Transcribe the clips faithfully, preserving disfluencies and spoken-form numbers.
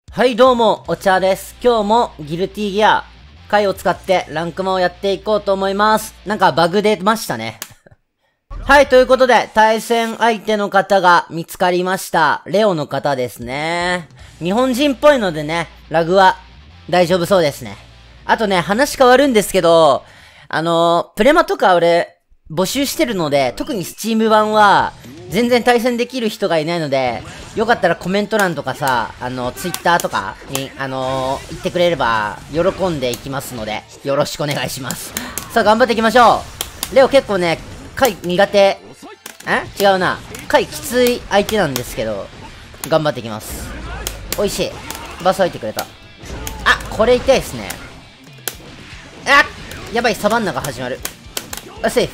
はいどうも、お茶です。今日もギルティギア、回を使ってランクマをやっていこうと思います。なんかバグ出ましたね。はい、ということで、対戦相手の方が見つかりました。レオの方ですね。日本人っぽいのでね、ラグは大丈夫そうですね。あとね、話変わるんですけど、あのー、プレマとか俺、募集してるので、特にスチーム版は、全然対戦できる人がいないので、よかったらコメント欄とかさ、あの、ツイッターとかに、あのー、言ってくれれば、喜んでいきますので、よろしくお願いします。さあ、頑張っていきましょう。レオ結構ね、回苦手。え違うな。回きつい相手なんですけど、頑張っていきます。おいしい。バス入ってくれた。あ、これ痛いですね。あやばい、サバンナが始まる。あ、セーフ。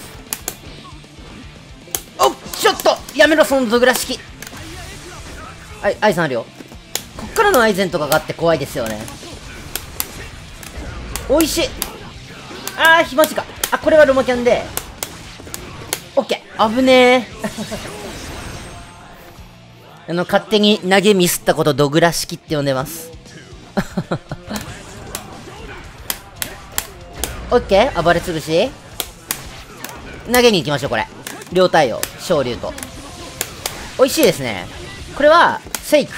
おっ、ちょっとやめろ、そのドグラ式。はい、アイゼンあるよ。こっからのアイゼンとかがあって怖いですよね。おいしい。あー、ひまじか。あ、これはロマキャンで。オッケー。危ねー。あの、勝手に投げミスったことドグラ式って呼んでます。オッケー。暴れ潰し。投げに行きましょう、これ。両対応。昇竜と。美味しいですね。これは、セイク。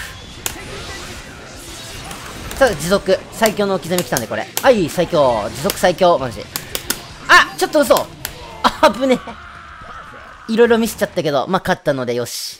さあ、持続。最強の置き攻め来たんで、これ。はい、最強。持続最強。マジ。あちょっと嘘あぶねえ。いろいろミスっちゃったけど、まあ、勝ったのでよし。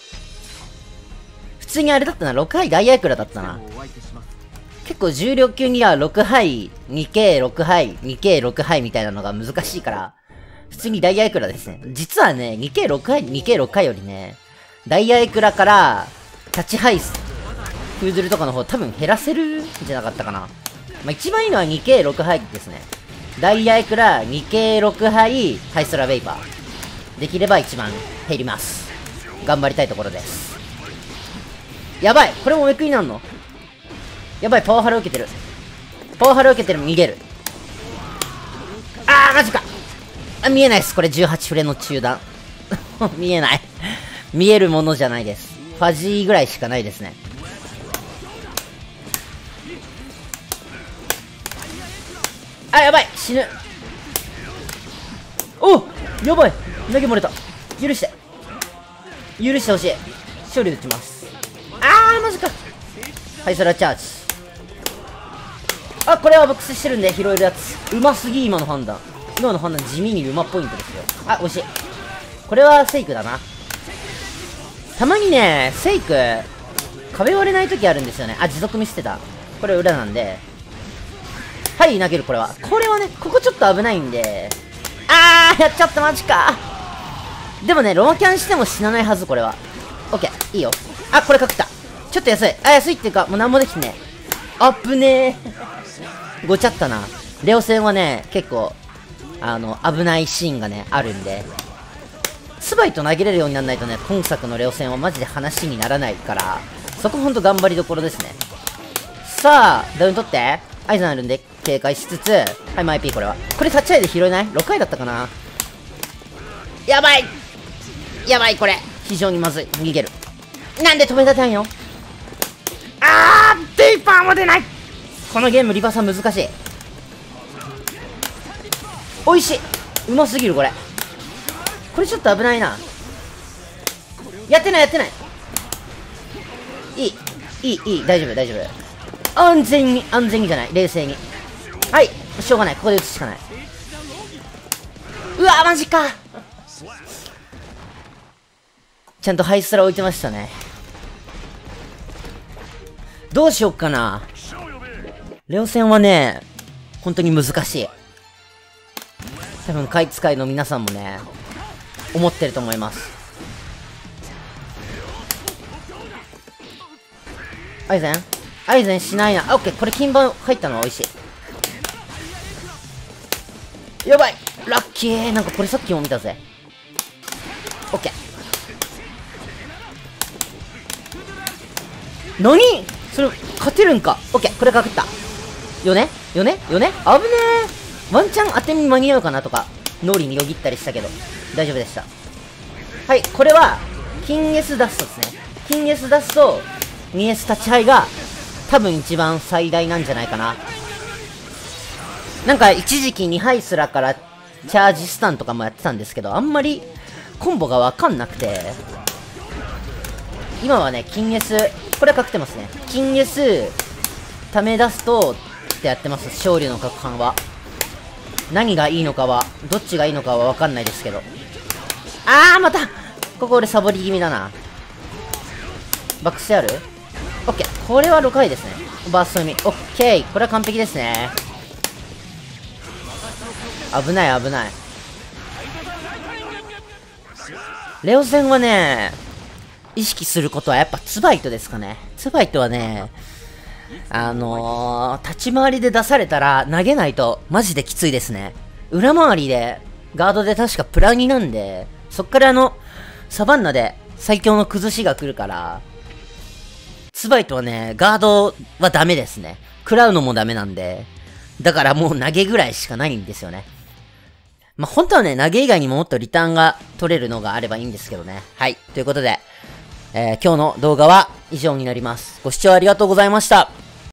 普通にあれだったな。ろくはいダイヤイクラだったな。結構重量級にはろくはい、にケーろくはい、にケーろくはいみたいなのが難しいから、普通にダイヤイクラですね。実はね、にケーろくはい、にケーろくはいよりね、ダイヤイクラから、タッチハイス、フードルとかの方多分減らせるんじゃなかったかな。まあ、一番いいのは にケーろくはいですね。ダイヤイクラ、にケーろくはい、ハイストラベイパー。できれば一番減ります。頑張りたいところです。やばいこれもめくりなんのやばいパワハラ受けてる。パワハラ受けてる、逃げる。あー、マジかあ、見えないです。これじゅうはちフレの中断。見えない。見えるものじゃないです。ファジーぐらいしかないですね。あ、やばい死ぬ。おやばい投げ漏れた。許して。許してほしい。勝利打ちます。あー、マジか。はい、それはチャージ。あ、これはボックスしてるんで拾えるやつ。うますぎ、今の判断。今の判断地味に馬ポイントですよ。あ、美味しい。これはセイクだな。たまにね、セイク、壁割れない時あるんですよね。あ、持続ミスってた。これ裏なんで。はい、投げる、これは。これはね、ここちょっと危ないんで。あー、やっちゃった、マジか。でもね、ロマキャンしても死なないはず、これは。オッケー、いいよ。あ、これ隠った。ちょっと安い。あ、安いっていうか、もうなんもできてね。あぶねー。ごちゃったな。レオ戦はね、結構、あの、危ないシーンがね、あるんで。スバイと投げれるようにならないとね、今作のレオ戦はマジで話にならないから、そこほんと頑張りどころですね。さあ、ダウン取って。アイゼンあるんで、警戒しつつ、はい、マイピーこれは。これタッチアイで拾えない ?ろく 回だったかな。やばいやばいこれ。非常にまずい。逃げる。なんで止めたてんよ。あー、デイパーも出ない。このゲームリバーサー難しい。おいしい。うますぎるこれ。これちょっと危ないな。やってないやってない。いいいいいい大丈夫大丈夫。安全に安全にじゃない、冷静に。はい、しょうがない。ここで打つしかない。うわマジか。ちゃんとハイストラ置いてましたね。どうしよっかな。レオ戦はね、本当に難しい。多分、買い使いの皆さんもね、思ってると思います。アイゼンアイゼンしないな。あ、オッケー。これ金板入ったのは美味しい。やばいラッキー。なんかこれさっきも見たぜ。オッケー。何それ、勝てるんか。オッケー。これかかった。よねよねよね危ねえ。ワンチャン当てに間に合うかなとか、脳裏によぎったりしたけど、大丈夫でした。はい、これは、キンエスダストですね。キンエスダスト、にエス立ちハイが、 多分一番最大なんじゃないかな。なんか一時期にハイスラからチャージスタンとかもやってたんですけど、あんまりコンボがわかんなくて、今はね、金 S、これは確定ますね。金 S、ため出すとってやってます、勝利の角販は。何がいいのかは、どっちがいいのかはわかんないですけど。あー、またここ俺サボり気味だな。バックスある？オッケー。これはろかいですね。バースト読み。オッケー。これは完璧ですね。危ない危ない。レオ戦はね、意識することはやっぱツバイトですかね。ツバイトはね、あのー、立ち回りで出されたら投げないとマジできついですね。裏回りで、ガードで確かプラになんで、そっからあの、サバンナで最強の崩しが来るから、ツバイトはね、ガードはダメですね。食らうのもダメなんで、だからもう投げぐらいしかないんですよね。まあ、本当はね、投げ以外にももっとリターンが取れるのがあればいいんですけどね。はい。ということで、えー、今日の動画は以上になります。ご視聴ありがとうございました。